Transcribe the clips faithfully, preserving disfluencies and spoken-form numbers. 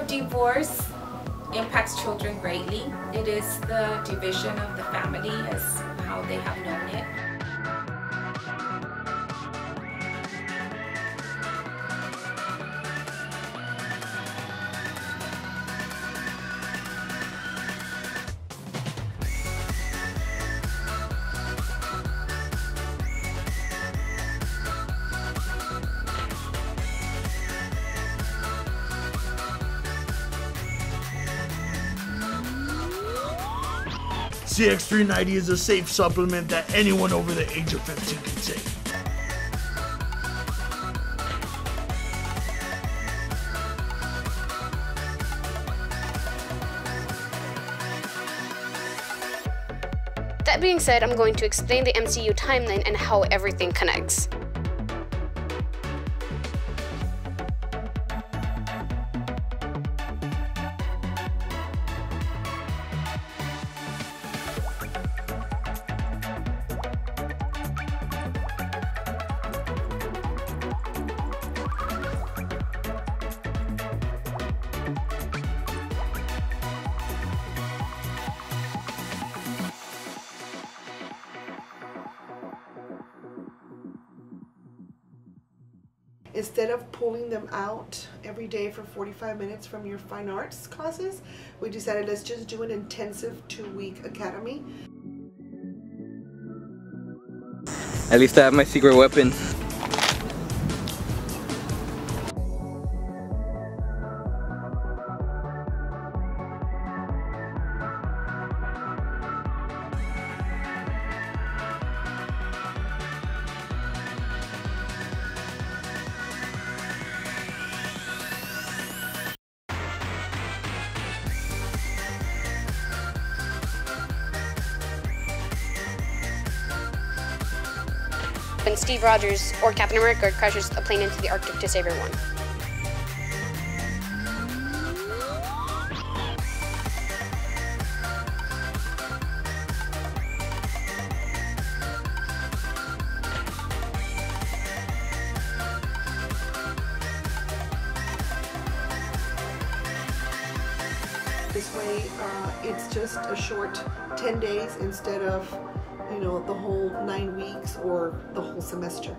of divorce impacts children greatly. It is the division of the family as how they have known it. C X three ninety is a safe supplement that anyone over the age of fifteen can take. That being said, I'm going to explain the M C U timeline and how everything connects. Instead of pulling them out every day for forty-five minutes from your fine arts classes, we decided let's just do an intensive two-week academy. At least I have my secret weapon. When Steve Rogers or Captain America crashes a plane into the Arctic to save everyone. This way, uh, it's just a short ten days instead of, you know, the whole nine weeks or the whole semester.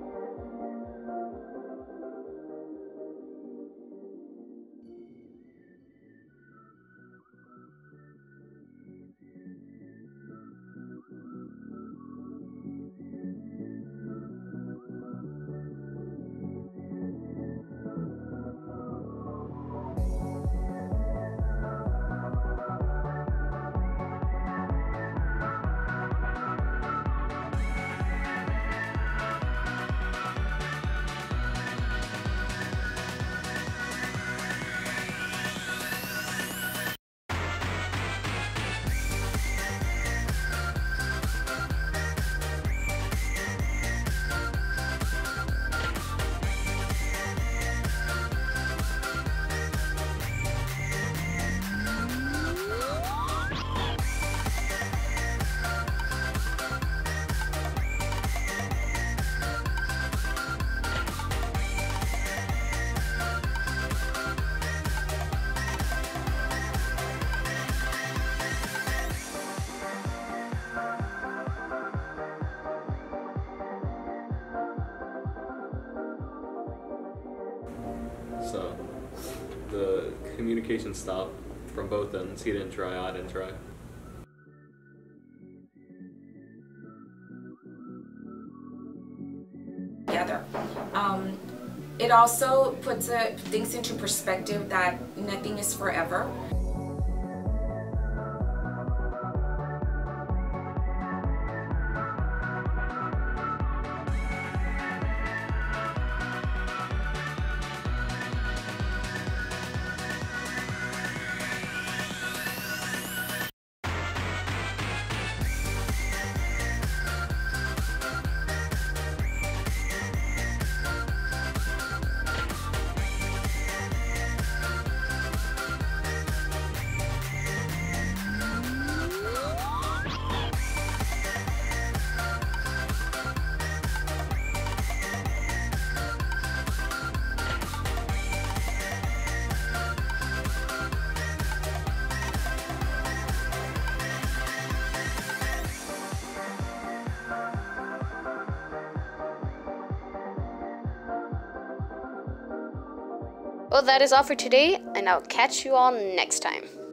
So the communication stopped from both ends. He didn't try, I didn't try. Together. Um, it also puts a, things into perspective that nothing is forever. Well, that is all for today, and I'll catch you all next time.